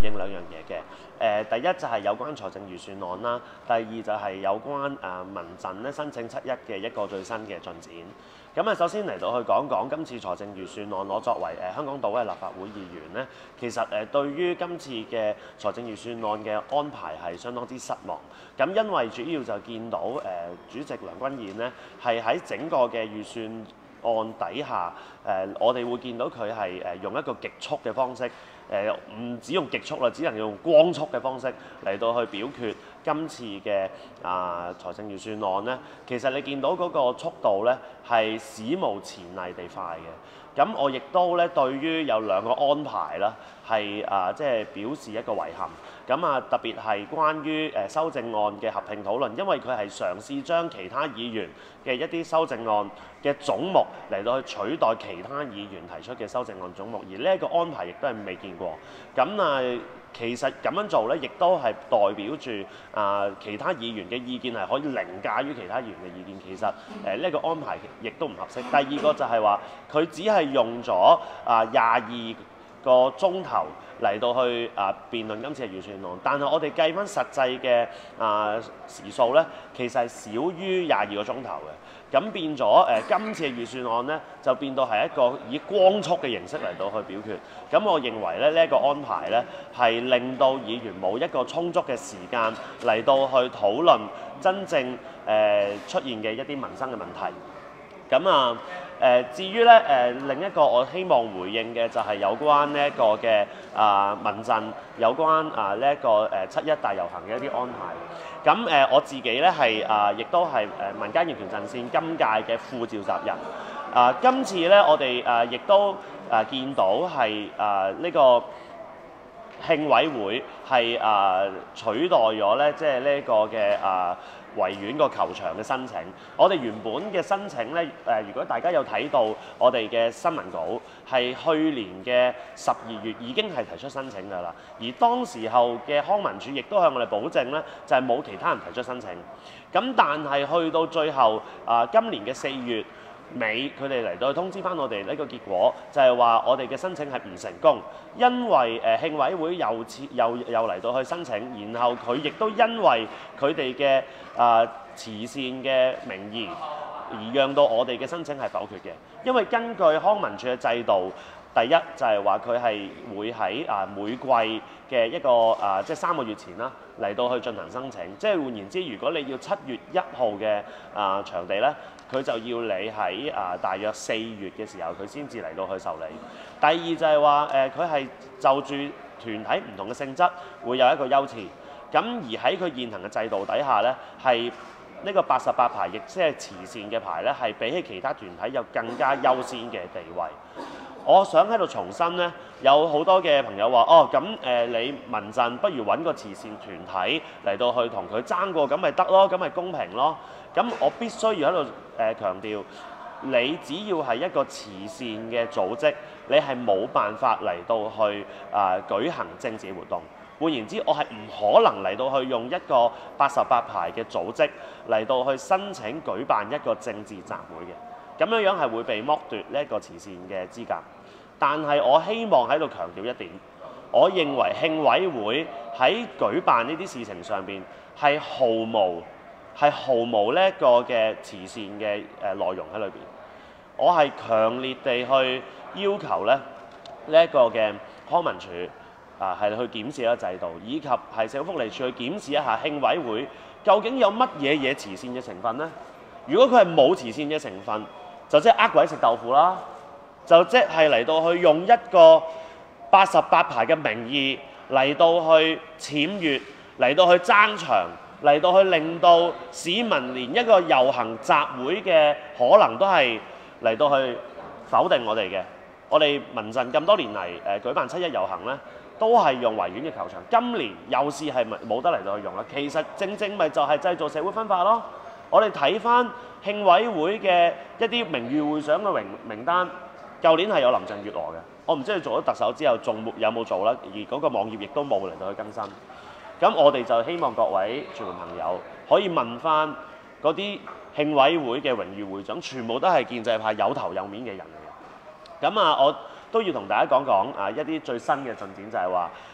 應兩樣嘢嘅。第一就係有關財政預算案啦，第二就係有關民陣咧申請7·1嘅一個最新嘅進展。咁首先嚟到去講講今次財政預算案，我作為香港島嘅立法會議員咧，其實對於今次嘅財政預算案嘅安排係相當之失望。咁因為主要就見到主席梁君彥咧係喺整個嘅預算案底下，我哋會見到佢係用一個極速嘅方式，唔止用極速啦，只能用光速嘅方式嚟到去表決今次嘅財政預算案咧。其實你見到嗰個速度咧係史無前例地快嘅。咁我亦都咧對於有兩個安排啦，係即係表示一個遺憾。咁特別係關於修正案嘅合併討論，因為佢係嘗試將其他議員嘅一啲修正案嘅總目嚟到去取代其他議員提出嘅修正案總目，而呢一個安排亦都係未見過。咁其實咁樣做咧，亦都係代表住其他議員嘅意見係可以凌駕於其他議員嘅意見。其實呢個安排亦都唔合適。第二個就係話，佢只係用咗22個鐘頭嚟到去辯論今次嘅預算案，但係我哋計翻實際嘅時數咧，其實係少於22個鐘頭嘅。咁變咗今次嘅預算案咧，就變到係一個以光速嘅形式嚟到去表決。咁我認為咧，呢一個安排咧係令到議員冇一個充足嘅時間嚟到去討論真正出現嘅一啲民生嘅問題。咁至於咧另一個我希望回應嘅就係有關呢一個嘅民陣有關呢一個7·1大遊行嘅一啲安排。咁我自己咧係亦都係民間人權陣線今屆嘅副召集人。今次咧我哋亦都見到係呢個慶委會係取代咗咧，即係呢個嘅維園個球場嘅申請。我哋原本嘅申請咧，如果大家有睇到我哋嘅新聞稿，係去年嘅12月已經係提出申請㗎啦。而當時候嘅康文署亦都向我哋保證咧，就係冇其他人提出申請。咁但係去到最後今年嘅4月尾，佢哋嚟到通知翻我哋呢個結果，就係話我哋嘅申請係唔成功，因為慶委會又嚟到去申請，然後佢亦都因為佢哋嘅慈善嘅名義，而讓到我哋嘅申請係否決嘅。因為根據康文署嘅制度，第一就係話佢係會喺每季嘅一個即係3個月前啦嚟到去進行申請。即係換言之，如果你要7月1號嘅場地咧，佢就要你喺大約4月嘅時候，佢先至嚟到去受理。第二就係話佢係就住團體唔同嘅性質，會有一個優次。咁而喺佢現行嘅制度底下咧，係呢個88牌，亦即係慈善嘅牌咧，係比起其他團體有更加優先嘅地位。我想喺度重申咧，有好多嘅朋友話：哦，咁你民陣不如揾個慈善團體嚟到去同佢爭過，咁咪得咯，咁咪公平咯。咁我必須要喺度強調，你只要係一個慈善嘅組織，你係冇辦法嚟到去舉行政治活動。換言之，我係唔可能嚟到去用一個88牌嘅組織嚟到去申請舉辦一個政治集會嘅，咁樣樣係會被剝奪呢一個慈善嘅資格。但係我希望喺度強調一點，我認為慶委會喺舉辦呢啲事情上邊係毫無呢一個嘅慈善嘅內容喺裏邊。我係強烈地去要求咧呢一個嘅康文署係去檢視一個制度，以及係社會福利署去檢視一下慶委會究竟有乜嘢慈善嘅成分呢？如果佢係冇慈善嘅成分，就即係呃鬼食豆腐啦，就即係嚟到去用一個88牌嘅名義嚟到去僭越，嚟到去爭場，嚟到去令到市民連一個遊行集會嘅可能都係嚟到去否定我哋嘅。我哋民陣咁多年嚟舉辦7·1遊行咧，都係用維園嘅球場。今年又試係冇得嚟到去用啦。其實正咪就係製造社會分化咯。我哋睇翻慶委會嘅一啲名譽會長嘅名單，舊年係有林鄭月娥嘅。我唔知佢做咗特首之後仲有冇做啦，而嗰個網頁亦都冇嚟到去更新。咁我哋就希望各位傳媒朋友可以問翻嗰啲慶委會嘅榮譽會長，全部都係建制派有頭有面嘅人嚟嘅。咁我都要同大家講講一啲最新嘅進展，就係話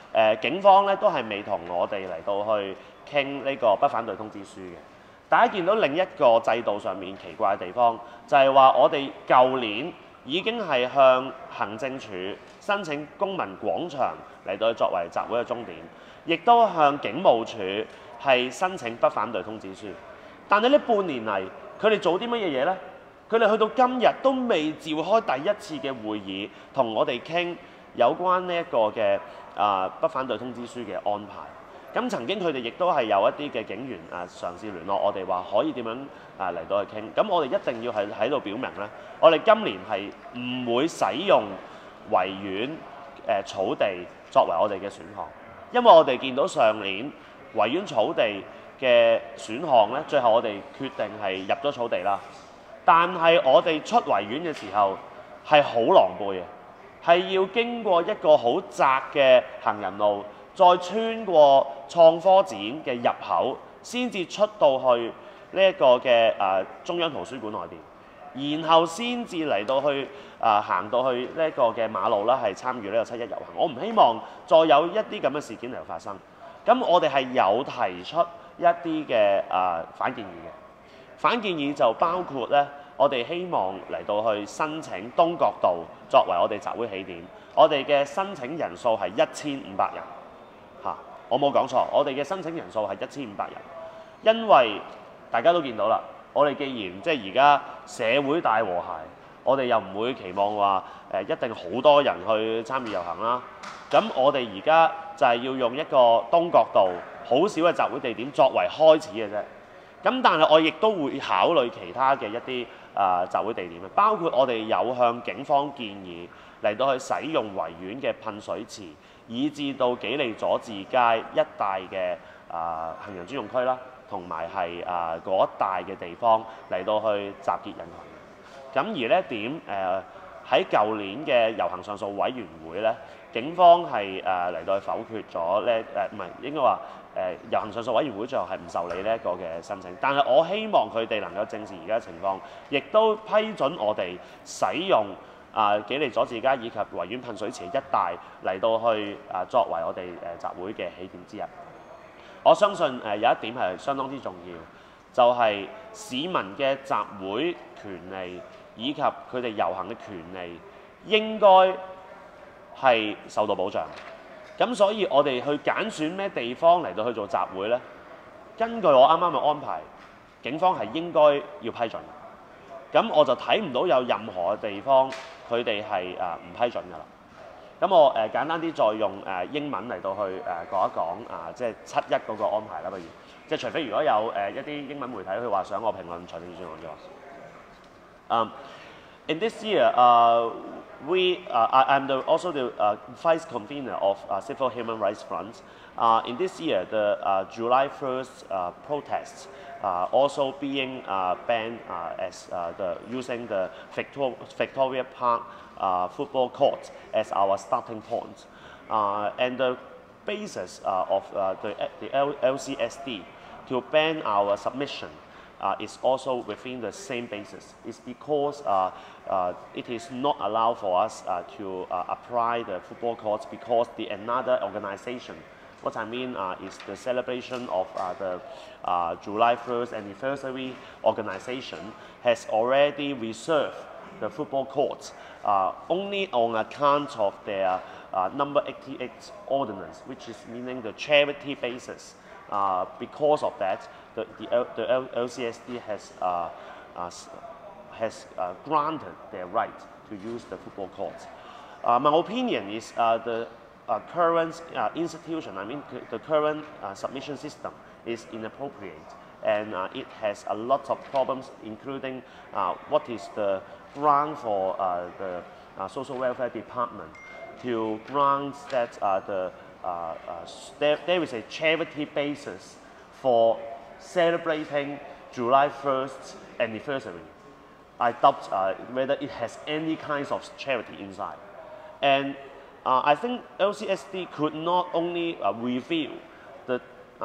警方咧都係未同我哋嚟到去傾呢個不反對通知書嘅。大家見到另一個制度上面奇怪嘅地方，就係話我哋舊年已經係向行政署申請公民廣場嚟到作為集會嘅終點，亦都向警務處係申請不反對通知書。但係呢半年嚟，佢哋做啲乜嘢嘢呢？佢哋去到今日都未召開第一次嘅會議，同我哋傾有關呢一個嘅不反對通知書嘅安排。咁曾經佢哋亦都係有一啲嘅警員嘗試聯絡我哋話可以點樣嚟到去傾。咁我哋一定要係喺度表明咧，我哋今年係唔會使用維園草地作為我哋嘅選項，因為我哋見到上年維園草地嘅選項咧，最後我哋決定係入咗草地啦。但係我哋出維園嘅時候係好狼狽嘅，係要經過一個好窄嘅行人路，再穿過創科展嘅入口，先至出到去呢一個嘅中央圖書館外邊，然後先至嚟到去行到去呢一個嘅馬路啦，係參與呢個7·1遊行。我唔希望再有一啲咁嘅事件嚟發生。咁我哋係有提出一啲嘅反建議嘅。反建議就包括咧，我哋希望嚟到去申請東角道作為我哋集會起點。我哋嘅申請人數係1500人。我冇講錯，我哋嘅申請人數係1500人，因為大家都見到啦，我哋既然即係而家社會大和諧，我哋又唔會期望話一定好多人去參與遊行啦。咁我哋而家就係要用一個東角道好少嘅集會地點作為開始嘅啫。咁但係我亦都會考慮其他嘅一啲集會地點，包括我哋有向警方建議嚟到去使用維園嘅噴水池，以至到紀利佐治街一帶嘅行人專用區啦，同埋係嗰一帶嘅地方嚟到去集結人群。咁而呢一點喺舊年嘅遊行上訴委員會咧，警方係嚟到去否決咗咧唔係應該話遊行上訴委員會最後係唔受理呢一個嘅申請。但係我希望佢哋能夠正視而家嘅情況，亦都批准我哋使用紀利佐治街以及維園噴水池一帶嚟到去作為我哋集會嘅起點之一。我相信有一點係相當之重要，就係市民嘅集會權利以及佢哋遊行嘅權利應該係受到保障。咁所以我哋去揀選咩地方嚟到去做集會呢？根據我啱啱嘅安排，警方係應該要批准。咁我就睇唔到有任何嘅地方佢哋係唔批准㗎啦。咁我簡單啲再用英文嚟到去講一講即係7·1嗰個安排啦，不如即係除非如果有一啲英文媒體佢話想我評論財政預算案嘅話。In this year, I'm also the vice convener of Civil Human Rights Front. In this year, the July 1st protests also being banned as using the Victoria Park football court as our starting point. And the basis of the LCSD to ban our submission is also within the same basis. It's because it is not allowed for us to apply the football courts because another organization, what I mean is the celebration of the July 1st anniversary organization has already reserved the football courts only on account of their number 88 ordinance, which is meaning the charity basis. Because of that, the LCSD has granted their right to use the football courts. My opinion is the current institution, I mean the current submission system is inappropriate, and it has a lot of problems, including what is the grant for the Social Welfare Department to grant that there is a charity basis for celebrating July 1st anniversary. I doubt whether it has any kinds of charity inside. And I think LCSD could not only reveal the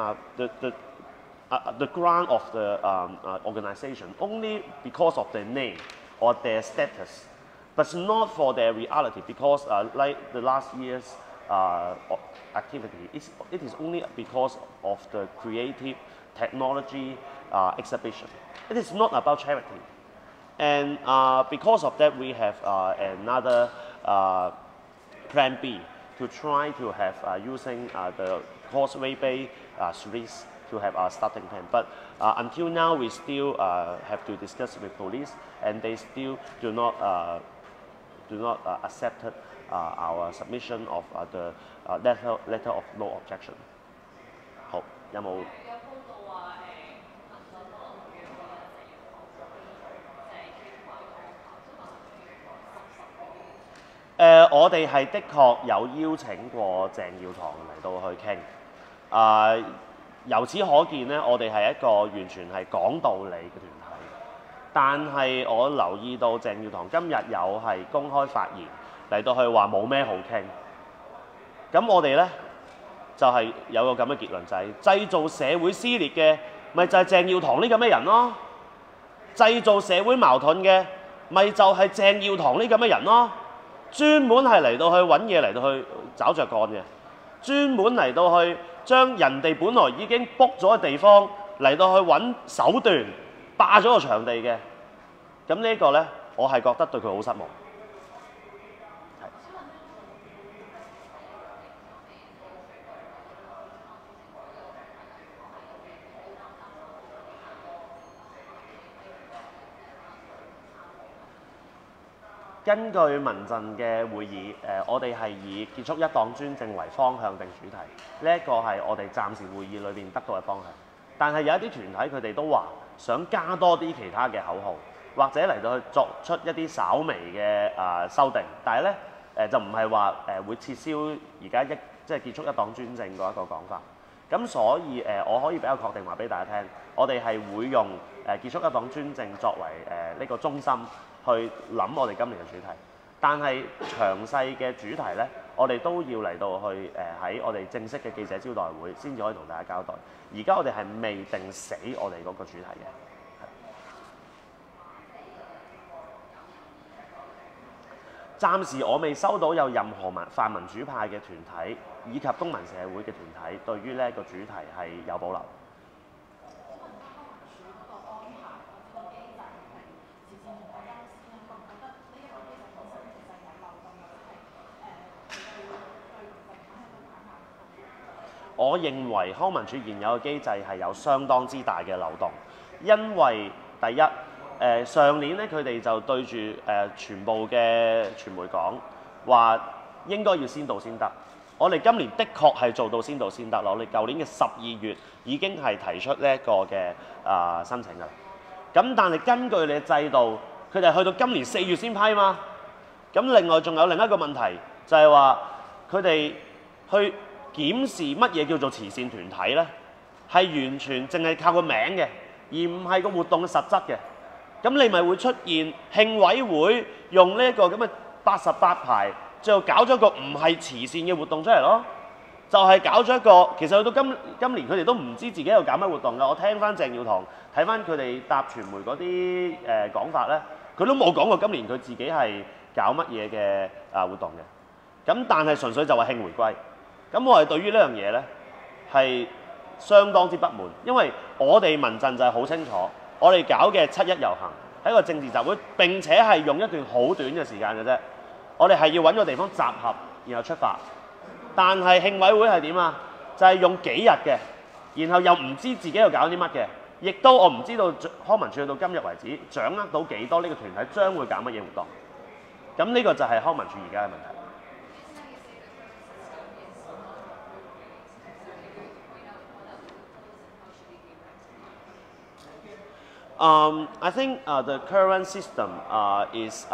grant of the organization only because of their name or their status, but not for their reality, because like the last years, activity. It is only because of the creative technology exhibition. It is not about charity. And because of that, we have another plan B to try to have using the Causeway series to have our starting plan. But until now, we still have to discuss with police, and they still do not accept our submission of the letter of no objection. 好，有冇？我哋係的確有邀請過鄭耀棠嚟到去傾。由此可見咧，我哋係一個完全係講道理嘅團體。但係我留意到鄭耀棠今日有係公開發言嚟到去話冇咩好傾。咁我哋咧就係有個咁嘅結論，就係製造社會撕裂嘅，咪就係鄭耀棠呢咁嘅人咯。製造社會矛盾嘅，咪就係鄭耀棠呢咁嘅人咯。專門係嚟到去揾嘢嚟到去找着幹嘅，專門嚟到去將人哋本來已經 book 咗嘅地方嚟到去揾手段霸咗個場地嘅。咁呢個呢，我係覺得對佢好失望。根據民陣嘅會議，我哋係以結束一黨專政為方向定主題，呢一個係我哋暫時會議裏邊得到嘅方向。但係有一啲團體佢哋都話想加多啲其他嘅口號，或者嚟到去作出一啲稍微嘅修訂，但係咧就唔係話會撤銷而家即係結束一黨專政嗰一個講法。咁所以我可以比較確定話俾大家聽，我哋係會用結束一黨專政作為呢個中心。去諗我哋今年嘅主題，但係詳細嘅主題呢，我哋都要嚟到去喺我哋正式嘅記者招待會先至可以同大家交代。而家我哋係未定死我哋嗰個主題嘅。暫時我未收到有任何泛民主派嘅團體以及公民社會嘅團體對於呢一個主題係有保留。我認為康文署現有嘅機制係有相當之大嘅漏洞，因為第一，上年咧佢哋就對住全部嘅傳媒講話應該要先到先得。我哋今年的確係做到先到先得啦。我哋舊年嘅12月已經係提出呢一個嘅申請㗎啦。咁但係根據你嘅制度，佢哋去到今年4月先批嘛。咁另外仲有另一個問題就係話佢哋去檢視乜嘢叫做慈善團體呢，係完全淨係靠個名嘅，而唔係個活動嘅實質嘅。咁你咪會出現慶委會用呢一個咁嘅88牌，最後搞咗個唔係慈善嘅活動出嚟咯。就係搞咗一個，其實去到今年佢哋都唔知自己有搞乜活動㗎。我聽翻鄭耀棠睇翻佢哋答傳媒嗰啲講法呢，佢都冇講過今年佢自己係搞乜嘢嘅活動嘅。咁但係純粹就係慶回歸。咁我係對於呢樣嘢呢係相當之不滿，因為我哋民陣就係好清楚，我哋搞嘅7·1遊行係一個政治集會，並且係用一段好短嘅時間嘅啫。我哋係要揾個地方集合，然後出發。但係慶委會係點啊？就係用幾日嘅，然後又唔知自己又搞啲乜嘅，亦都我唔知道康文署去到今日為止掌握到幾多呢個團體將會搞乜嘢活動。咁呢個就係康文署而家嘅問題。I think the current system is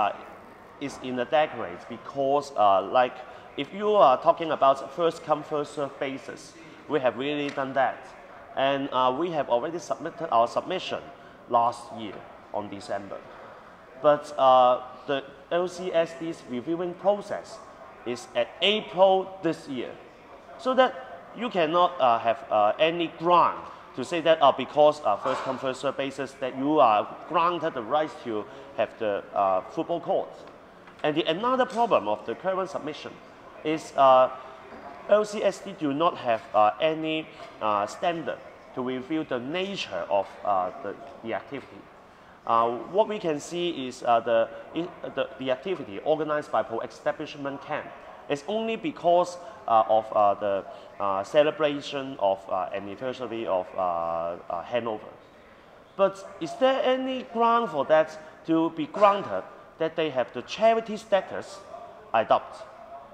in the decades because like if you are talking about first come first serve basis, we have really done that, and we have already submitted our submission last year on December, but the LCSD's reviewing process is at April this year, so that you cannot have any grant to say that because first come first serve basis that you are granted the right to have the football court. And another problem of the current submission is LCSD do not have any standard to reveal the nature of the activity. What we can see is the activity organized by pro-establishment camp is only because of the celebration of anniversary of Hanover. But is there any ground for that to be granted that they have the charity status? I doubt.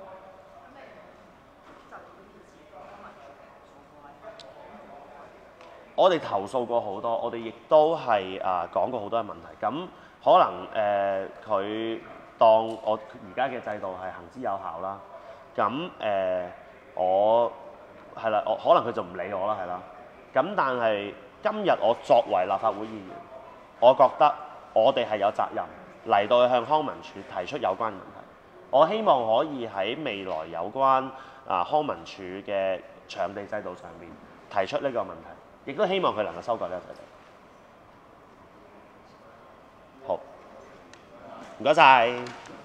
我哋投訴過好多，我哋亦都係講過好多嘅問題。咁可能佢當我而家嘅制度係行之有效啦。咁我係啦，可能佢就唔理我啦，係啦。咁但係今日我作為立法會議員，我覺得我哋係有責任嚟到向康文署提出有關問題。我希望可以喺未來有關康文署嘅場地制度上面提出呢個問題，亦都希望佢能夠修改呢個制度。好，唔該晒。